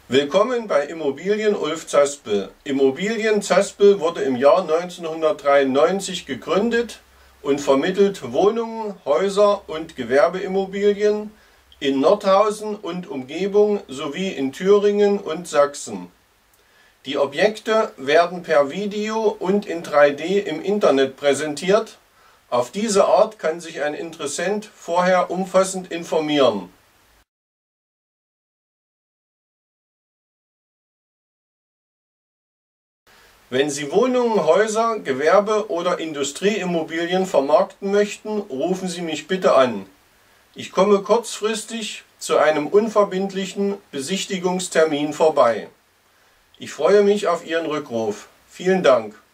Willkommen bei Immobilien Ulf Zaspel. Immobilien Zaspel wurde im Jahr 1993 gegründet und vermittelt Wohnungen, Häuser und Gewerbeimmobilien in Nordhausen und Umgebung sowie in Thüringen und Sachsen. Die Objekte werden per Video und in 3D im Internet präsentiert. Auf diese Art kann sich ein Interessent vorher umfassend informieren. Wenn Sie Wohnungen, Häuser, Gewerbe- oder Industrieimmobilien vermarkten möchten, rufen Sie mich bitte an. Ich komme kurzfristig zu einem unverbindlichen Besichtigungstermin vorbei. Ich freue mich auf Ihren Rückruf. Vielen Dank.